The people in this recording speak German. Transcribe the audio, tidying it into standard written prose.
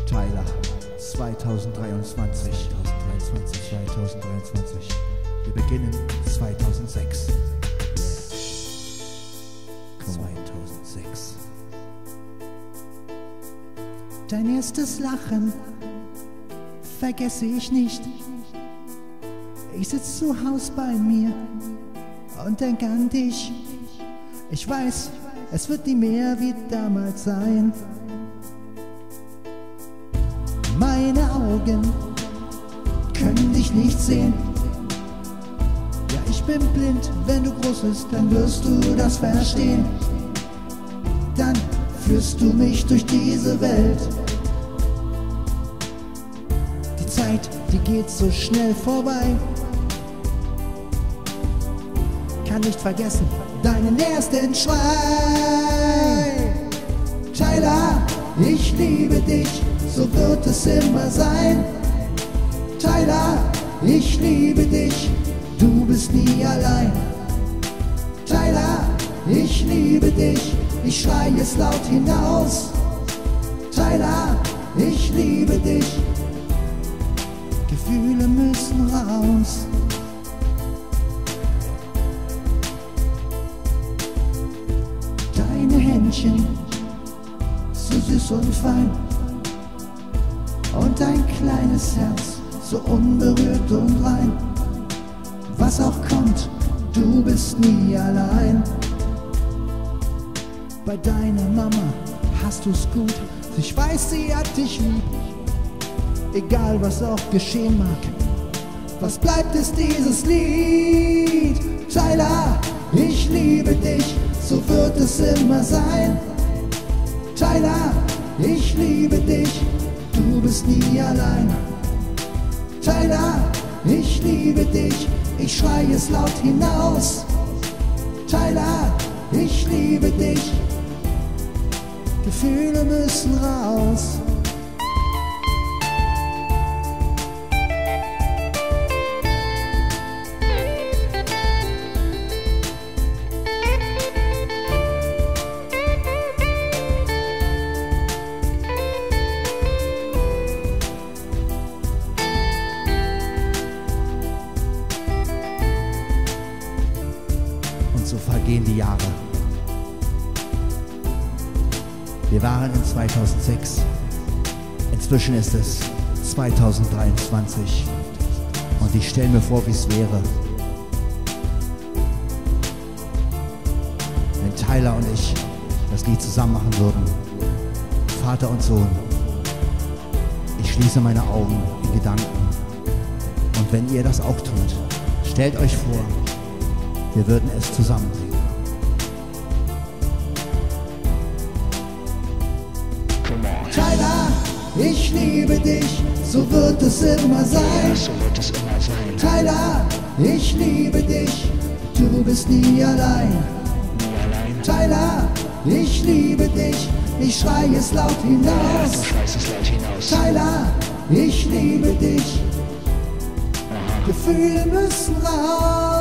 Tyler, 2023. Wir beginnen 2006. 2006. Dein erstes Lachen vergesse ich nicht. Ich sitz zu Haus bei mir und denk an dich. Ich weiß, es wird nie mehr wie damals sein. Meine Augen können dich nicht sehen. Ja, ich bin blind, wenn du groß bist, dann wirst du das verstehen. Dann führst du mich durch diese Welt. Die Zeit, die geht so schnell vorbei. Kann nicht vergessen deinen ersten Schrei. Tyler, ich liebe dich, so wird es immer sein. Tyler, ich liebe dich, du bist nie allein. Tyler, ich liebe dich, ich schrei es laut hinaus. Tyler, ich liebe dich, Gefühle müssen raus. Deine Händchen, so süß und fein, und dein kleines Herz, so unberührt und rein. Was auch kommt, du bist nie allein. Bei deiner Mama hast du's gut, ich weiß, sie hat dich lieb. Egal was auch geschehen mag, was bleibt ist dieses Lied. Tyler, ich liebe dich, so wird es immer sein. Tyler, ich liebe dich, du bist nie allein. Tyler, ich liebe dich, ich schrei es laut hinaus. Tyler, ich liebe dich, Gefühle müssen raus. So vergehen die Jahre. Wir waren in 2006. Inzwischen ist es 2023. Und ich stelle mir vor, wie es wäre, wenn Tyler und ich das Lied zusammen machen würden. Vater und Sohn. Ich schließe meine Augen in Gedanken. Und wenn ihr das auch tut, stellt euch vor, wir würden es zusammen singen. Tyler, ich liebe dich, so wird es immer sein. Tyler, ich liebe dich, du bist nie allein. Tyler, ich liebe dich, ich schrei es laut hinaus. Tyler, ich liebe dich, Gefühle müssen raus.